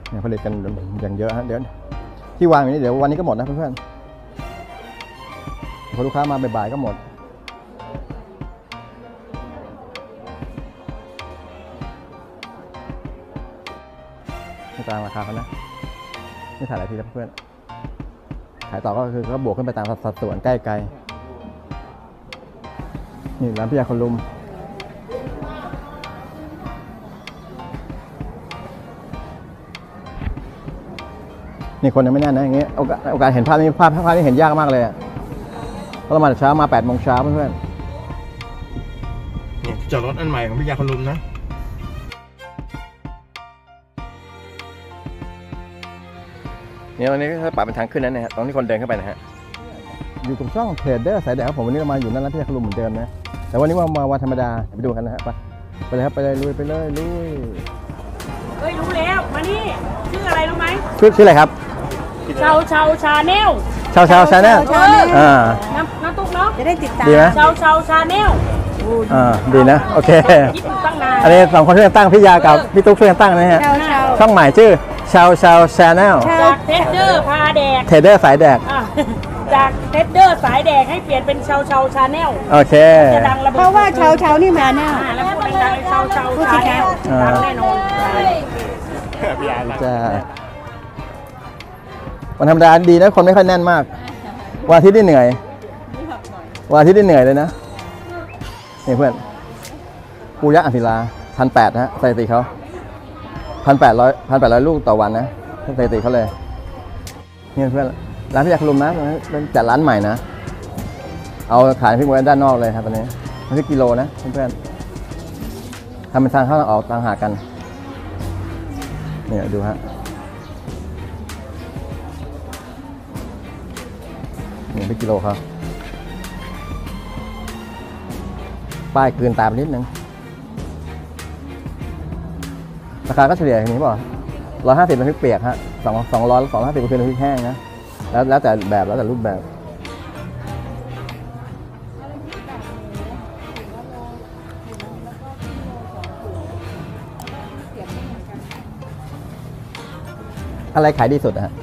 เนี่ยผลิตกันอย่างเยอะฮะเดี๋ยวที่วางอยู่นี่เดี๋ยววันนี้ก็หมดนะเพื่อนๆพอลูกค้ามาบ่ายๆก็หมดไม่ตามราคาเขานะไม่ถ่ายหลายทีแล้วเพื่อนขายต่อก็คือก็บวกขึ้นไปตามสัดส่วนใกล้ไกลนี่ร้านพี่ยาคนลุมนี่คนยังไม่แน่นนะอย่างเงี้ยโอกาสเห็นภาพนี้ภาพนี้เห็นยากมากเลยเพราะเรามาเช้ามา8 โมงเช้าเพื่อนนี่จอดรถอันใหม่ของพี่ยาคนลุมนะเนี่ยวันนี้ก็ปรับเป็นทางขึ้นนั่นนะฮะตรงที่คนเดินเข้าไปนะฮะอยู่ตรงช่องเทรดเดอร์สายแดงครับผมวันนี้เรามาอยู่นั่นแล้วพี่ยาคนลุมเหมือนเดิมนะแต่วันนี้มาวันธรรมดาไปดูกันนะฮะไปเลยครับไปเลยลุยไปเลยลุยเฮ้ยรู้แล้วมานี่ชื่ออะไรรู้ไหมชื่ออะไรครับชาชาแนลชาแนลน้ำตุ๊กเนาะจะได้ติดตามดีไหมชาแนลดีนะโอเคคิดอยู่ตั้งนานอันนี้2 คนช่วยกันตั้งพี่ยากับพี่ตุ๊กช่วยกันตั้งนะฮะช่องใหม่ชื่อชาแนลจากเทสเดอร์พาแดกเทเดอร์สายแดกจากเทสเดอร์สายแดกให้เปลี่ยนเป็นชาแนลโอเคจะดังระเบิดเพราะว่าเช้านี่มาแน่แล้วพูดดังชาแนลดังแน่นอนจะวันธรรมดาดีนะคนไม่ค่อยแน่นมากวันอาทิตย์นี่เหนื่อยวันอาทิตย์นี่เหนื่อยเลยนะนี่เพื่อนปูยักษ์อภิลา1,800นะฮะสถิติเขา1,800 ลูกต่อวันนะสถิติเขาเลยนี่เพื่อนร้านพี่ยาคลุมนะเป็นจัดร้านใหม่นะเอาขายพริกไว้ด้านนอกเลยครับตอนนี้พริกกิโลนะเพื่อนทำเป็นทางเข้าออกต่างหากกันเนี่ยดูฮะนี่เป็นกิโลครับป้ายเกินตามนิดนึงราคาก็เฉลี่ยอย่างนี้ป่ะ150เป็นพริกเปียกฮะ250เป็นพริกแห้งนะแล้วแต่แบบแล้วแต่รูปแบบอะไรขายดีสุดฮะ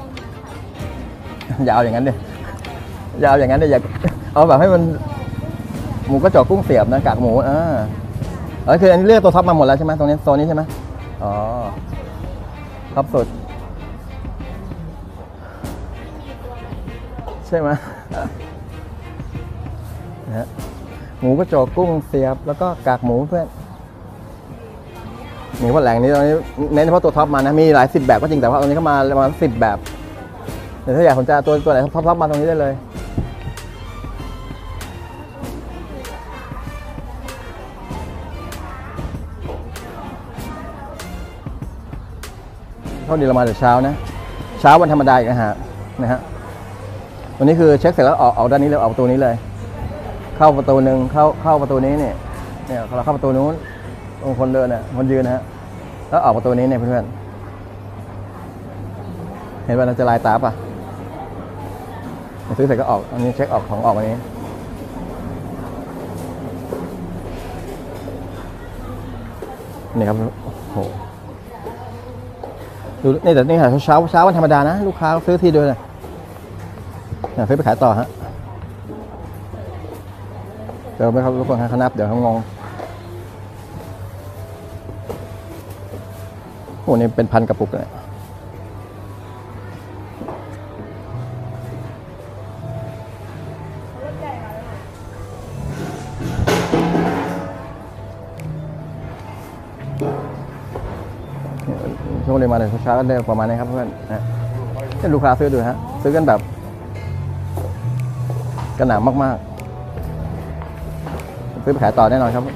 อย่าเอาอย่างนั้นดิอย่าเอาอย่างนั้นดิอย่าเอาแบบให้มันหมูกระจอกกุ้งเสียบนะกากหมูคืออันนี้เลือกตัวท็อปมาหมดแล้วใช่ไหมตรงนี้โซนนี้ใช่ไหมอ๋อท็อปสุดใช่ไหมนะหมูกระจอกกุ้งเสียบแล้วก็กากหมูเพื่อนนี่ว่าแหล่งนี้ตอนนี้เน้นเฉพาะตัวท็อปมานะมีหลาย10 แบบก็จริงแต่ว่าตรงนี้เข้ามาประมาณ10 แบบเดี๋ยวถ้าอยากสนใจตัวไหนท็อปมาตรงนี้ได้เลยเท่านี้เรามาแต่เช้านะเช้าวันธรรมดาอีกนะฮะวันนี้คือเช็คเสร็จแล้วออกด้านนี้เลยออกประตูนี้เลยเข้าประตูหนึ่งเข้าประตูนี้เนี่ยเราเข้าประตูนู้นตรงคนเดินน่ะคนยืนนะฮะแล้วออกประตูนี้เนี่ยเพื่อนๆเห็นว่าเราจะลายตาป่ะซื้อเสร็จก็ออกอันนี้เช็คออกของออกวันนี้นี่ครับโอ้โหดูนี่แต่นี่ค่ะเช้าวันธรรมดานะลูกค้าซื้อที่ด้วยนะซื้อไปขายต่อฮะเดี๋ยวไม่ครับทุกคนเขานับเดี๋ยวเขางงโอ้นี่เป็น1,000 กระปุกเลยช่วงเรียนมาเลยเช้าก็ได้ประมาณนี้ครับเพื่อนนะให้ลูกค้าซื้อดูฮะซื้อกันแบบกระหน่ำมากๆซื้อไปขายต่อแน่นอนครับ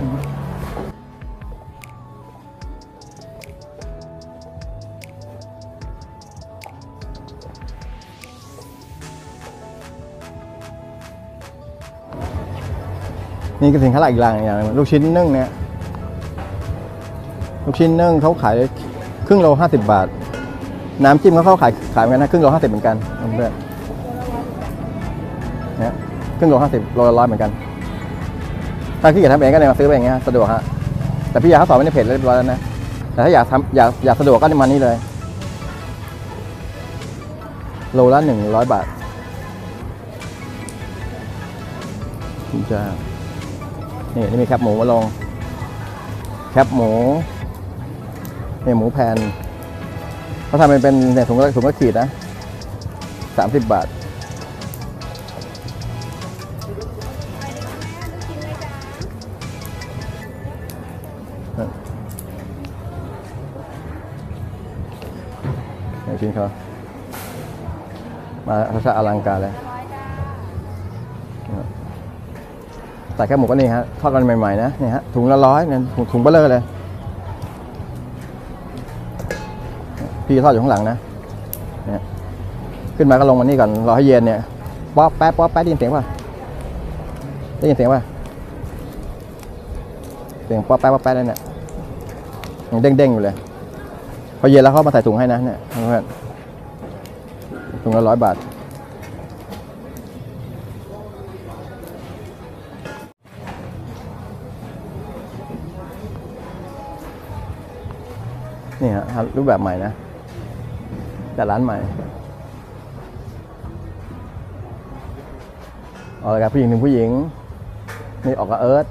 นี่ก็สินค้าหลักอีกอย่างลูกชิ้นนึ่งเนี่ยลูกชิ้นนึ่งเขาขายครึ่งโล50 บาทน้ำจิ้มเขาขายเหมือนกันนะครึ่งโล50เหมือนกันเพื่อนเนี่ยครึ่งโล50โลละ100เหมือนกันถ้าขี้เกียจทำเองก็เลยมาซื้อไปอย่างเงี้ยสะดวกฮะแต่พี่ยาเขาสอนไว้ในเพจเรียบร้อยแล้วนะแต่ถ้าอยากสะดวกก็มานี่เลยโลละ100 บาทจ้านี่มีแคบหมูมาลงแคบหมูนี่หมูแผ่นเขาทำเป็นเนี่ยถุงละขีดนะ30 บาทกินเขามาทัศน์อลังการเลยใส่แค่หมูก็นี่ฮะทอดกันใหม่ๆนะนี่ฮะถุงละ100เนี่ยถุงเบลเลอร์เลยพี่ทอดอยู่ข้างหลังนะเนี่ยขึ้นมาก็ลงมานี่ก่อนรอให้เย็นเนี่ยป๊อปแป๊บได้ยินเสียงป่ะเสียงป๊อปแป๊บเลยเนี่ยยังเด้งอยู่เลยพอเย็นแล้วเขามาใส่ถุงให้นะเนี่ยเพื่อนถุงละ100 บาทนี่ฮะรูปแบบใหม่นะแต่ร้านใหม่ออกรายการผู้หญิงถึงผู้หญิงนี่ออกกับเอิร์ธ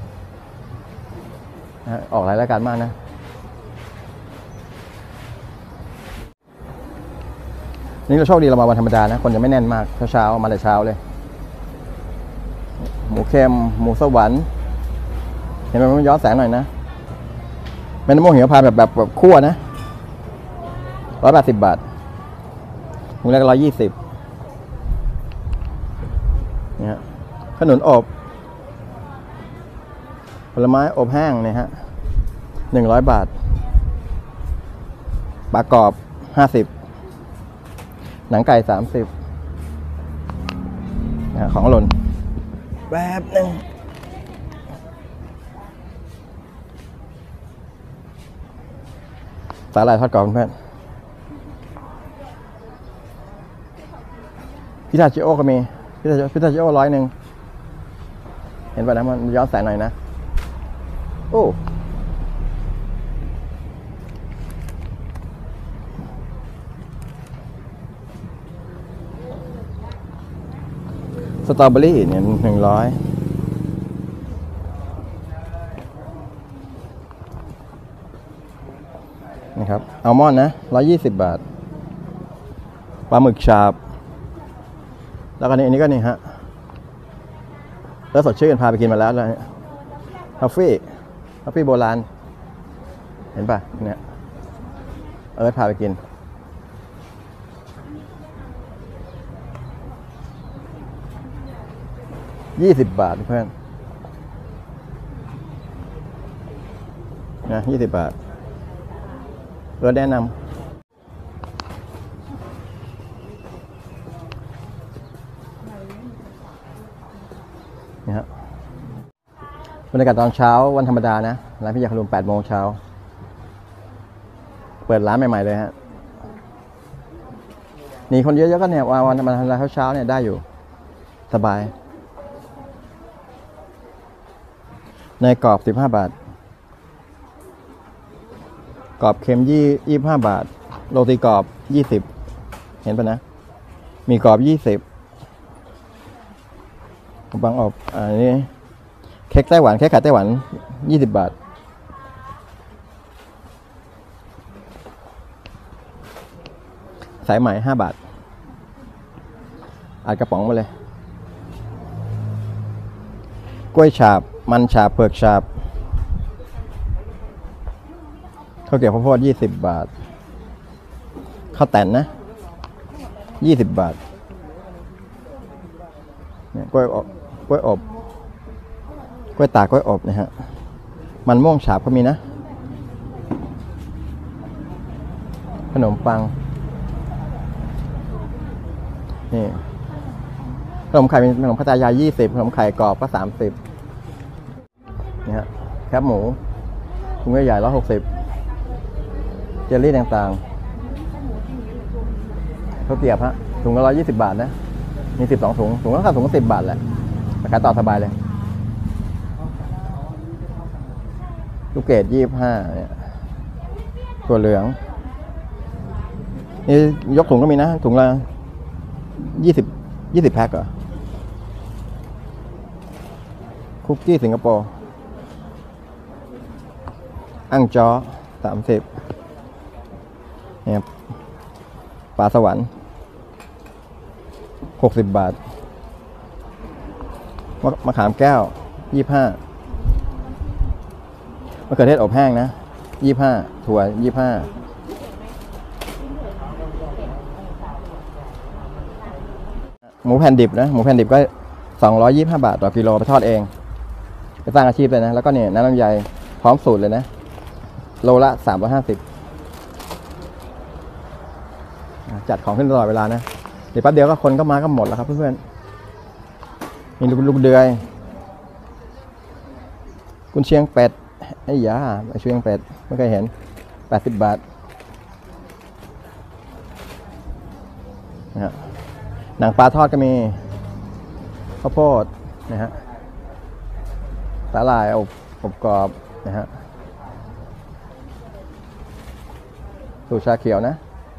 ออกหลายรายการมากนะนี่เราโชคดีเรามาวันธรรมดานะคนจะไม่แน่นมากเช้ามาแต่เช้าเลยหมูเค็มหมูสวรรค์เห็นไหมมันย้อนแสงหน่อยนะเป็นมะม่วงหิมพานต์แบบคั่วนะ180 บาทถุงแรก120เนี่ยขนุนอบผลไม้อบแห้งเนี่ยฮะ100 บาทปลากรอบ50หนังไก่30นะของหล่นแบบหนึ่งสาหร่ายทอดกรอบเพื่อนพิซซ่าชิโอก็มีพิซซ่าชิโอ100เห็นป่ะนะมันย้อนแสงหน่อยนะโอ้สตรอเบอรี่เนี่ย100นะครับอัลมอนด์นะ120 บาทปลาหมึกฉาบแล้วก็อันนี้ก็นี่ฮะแล้วสดชื่นพาไปกินมาแล้วเลยคาเฟ่โบราณเห็นป่ะเนี่ยพาไปกิน20 บาทเพื่อนนะ20 บาทแนะนำนี่ฮะบรรยากาศตอนเช้าวันธรรมดานะร้านพี่ยาขนม8 โมงเช้าเปิดร้านใหม่ๆเลยฮะนี่คนเยอะๆก็เนี่ยวันธรรมดาเช้าเนี่ยได้อยู่สบายในกรอบ15 บาทกรอบเค็ม25 บาทโรตีกรอบ20เห็นปะนะมีกรอบ20บางอบอันนี้เค้กไต้หวันเค้กไข่ไต้หวัน20 บาทสายไหม5 บาทอัดกระป๋องมาเลยกล้วยฉาบมันฉาบเผือกฉาบข้าวเกรี๊ยวข้าวโพด20 บาทข้าวแต่นนะ20 บาทเนี่ยกล้วยอบกล้วยตากกล้วยอบนะฮะมันม่วงฉาบก็มีนะขนมปังนี่ขนมไข่เป็นขนมพัตยา20ขนมไข่กรอบก็30นี่ฮะแคบหมูถุงใหญ่ๆ160เจลลี่ต่างๆข้าวเกรี๊ยวฮะถุงละ120 บาทนะมี12 ถุงละค่าถุงละ10 บาทแหละราคาต่อสบายเลยลูกเกด25เนี่ยตัวเหลืองนี่ยกถุงก็มีนะถุงละ 20แพ็คเหรอคุกกี้สิงคโปร์อังจอ30เนี่ยปลาสวรรค์60 บาทมะขามแก้ว25มะเขือเทศอบแห้งนะ25ถั่ว25หมูแผ่นดิบนะหมูแผ่นดิบก็225 บาทต่อกิโลไปทอดเองไปสร้างอาชีพเลยนะแล้วก็เนี่ยน้ำลำไยพร้อมสูตรเลยนะโลละ350จัดของขึ้นตลอดเวลานะเดี๋ยวแป๊บเดียวก็คนก็มาก็หมดแล้วครับเพื่อนๆมีลูกเดือยกุนเชียงเป็ดไอ้ยาเชียงเป็ดไม่เคยเห็น80 บาทนะฮะหนังปลาทอดก็มีข้าวโพดนะฮะสาหร่ายอบกรอบนะฮะสูตรชาเขียวนะ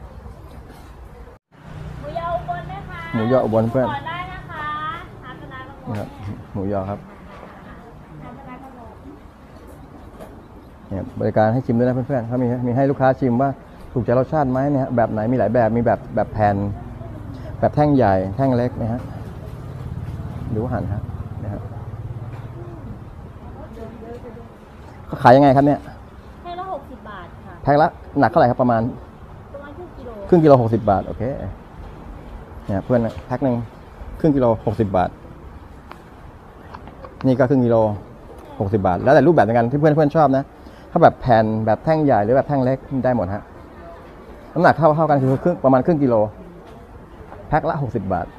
หมูยออุบลนะคะหมูยออุบลเพื่อนก่อนได้นะคะทานกันได้ทั้งหมดนะครับหมูยอครับทานกันได้ทั้งหมดเนี่ยบริการให้ชิมด้วยนะเพื่อนๆเขามีให้ลูกค้าชิมว่าถูกใจรสชาติไหมเนี่ยแบบไหนมีหลายแบบมีแบบแผ่นแบบแท่งใหญ่แท่งเล็กนะฮะดูหั่นฮะนะฮะเขาขายยังไงครับเนี่ยแพ็คละ60 บาทค่ะแพ็คละหนักเท่าไหร่ครับประมาณประมาณครึ่งกิโลครึ่งกิโล60 บาทโอเคเนี่ยเพื่อนแพ็คหนึ่งครึ่งกิโล60 บาทนี่ก็ครึ่งกิโล60 บาทแล้วแต่รูปแบบในการที่เพื่อนชอบนะถ้าแบบแผ่นแบบแท่งใหญ่หรือแบบแท่งเล็กได้หมดฮะน้ำหนักเท่ากันคือประมาณครึ่งกิโลแพ็คละ60 บาท